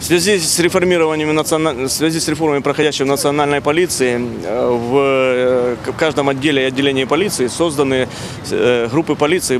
связи с реформированием в связи с реформой, проходящей в национальной полиции, в каждом отделе и отделении полиции созданы группы полиции,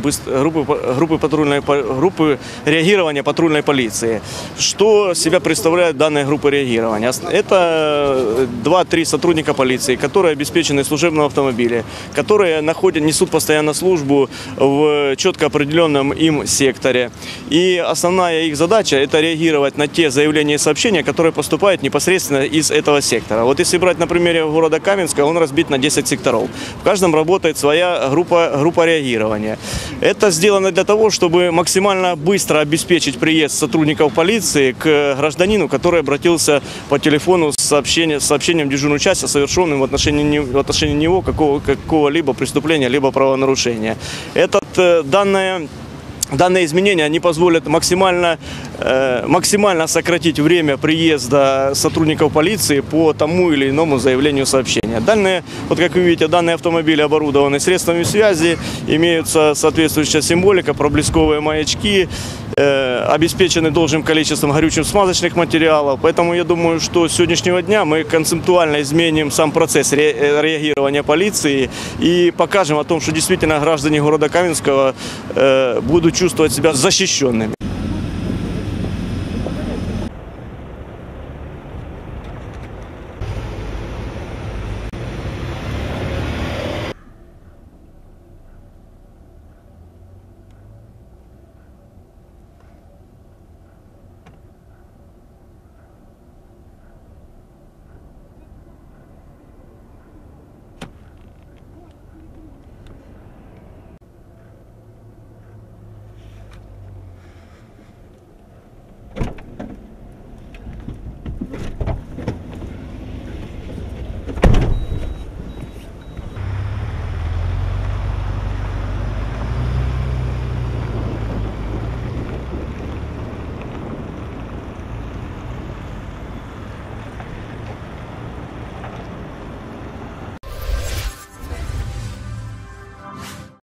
группы реагирования патрульной полиции. Что себя представляют данные группы реагирования? Это 2-3 сотрудника полиции, которые обеспечены служебным автомобилем, которые несут постоянно службу в четко определенном им секторе. И основная их задача – это реагировать на те заявления и сообщения, которые поступают непосредственно из этого сектора. Вот если брать на примере города Каменска, он разбит на 10 секторов. В каждом работает своя группа реагирования. Это сделано для того, чтобы максимально быстро обеспечить приезд сотрудников полиции к гражданину, который обратился по телефону с сообщением в дежурную часть о совершенном в отношении него какого-либо преступления, либо правонарушения. Данные изменения они позволят максимально сократить время приезда сотрудников полиции по тому или иному заявлению сообщения. Вот как вы видите, данные автомобили оборудованы средствами связи, имеются соответствующая символика, проблесковые маячки, обеспечены должным количеством горючим-смазочных материалов. Поэтому я думаю, что с сегодняшнего дня мы концептуально изменим сам процесс реагирования полиции и покажем о том, что действительно граждане города Каменского будут чувствовать себя защищенными.